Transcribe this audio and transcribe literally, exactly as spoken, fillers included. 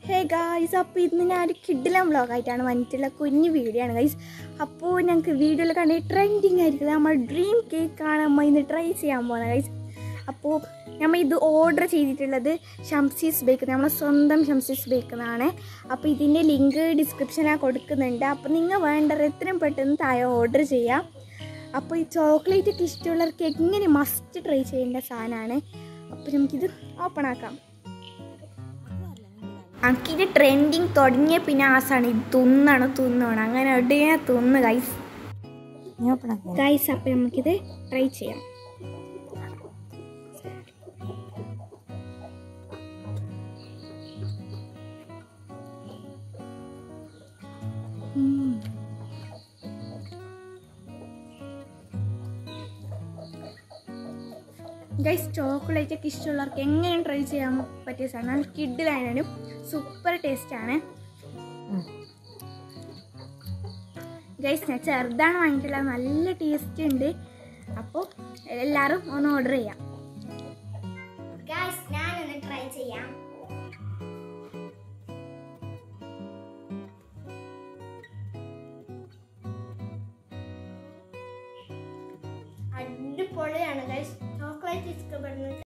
Hey guys, അപ്പോൾ ഇന്ന് ഞാനൊരു കിഡിലം വ്ളോഗായിട്ടാണ് വന്നിട്ടുള്ള കുഞ്ഞു വീഡിയോ ആണ് ഗൈസ്. അപ്പോൾ ഞങ്ങൾക്ക് വീഡിയോയിൽ കണ്ട ട്രെൻഡിങ് ആയിരിക്കും നമ്മൾ ഡ്രീം കേക്കാണ് നമ്മൾ ഇന്ന് ട്രൈ ചെയ്യാൻ പോകുന്നത് ഗൈസ്. അപ്പോൾ നമ്മൾ ഇത് ഓർഡർ ചെയ്തിട്ടുള്ളത് ഷംസീസ് ബേക്ക്, നമ്മളെ സ്വന്തം ഷംസീസ് ബേക്കെന്നാണ്. അപ്പോൾ ഇതിൻ്റെ ലിങ്ക് ഡിസ്ക്രിപ്ഷനിൽ കൊടുക്കുന്നുണ്ട്. അപ്പോൾ നിങ്ങൾ വേണ്ടത് എത്രയും പെട്ടെന്ന് താഴെ ഓർഡർ ചെയ്യാം. അപ്പോൾ ഈ ചോക്ലേറ്റ് ഒക്കെ ഇഷ്ടമുള്ളവർക്ക് എങ്ങനെ മസ്റ്റ് ട്രൈ ചെയ്യേണ്ട സാധനമാണ്. അപ്പോൾ നമുക്കിത് ഓപ്പൺ ആക്കാം. എനിക്കിത് ട്രെൻഡിങ് തുടങ്ങിയ പിന്നെ ആസാണ് ഇത് തിന്നാണ് തിന്നണം അങ്ങനെ എവിടെയാ തിന്ന് ഗൈസ് ഗൈസ് അപ്പം നമുക്കിത് ട്രൈ ചെയ്യാം. ഗൈസ് ചോക്ലേറ്റ് ഒക്കെ ഇഷ്ടമുള്ളവർക്ക് എങ്ങനെയും ട്രൈ ചെയ്യാൻ പറ്റിയ സാധനം. നല്ല കിഡിലായാലും സൂപ്പർ ടേസ്റ്റാണ് ഗൈസ്. ഞാൻ ചെറുതാണ് വാങ്ങിയിട്ടില്ല, നല്ല ടേസ്റ്റ് ഉണ്ട്. അപ്പോൾ എല്ലാവരും ഒന്ന് ഓർഡർ ചെയ്യാം ഗൈസ്. ഞാനൊന്ന് ട്രൈ ചെയ്യാം. അടിപൊളിയാണ് ഗൈസ്. ചോക്ലേറ്റ് ഇഷ്ടപ്പെടുന്ന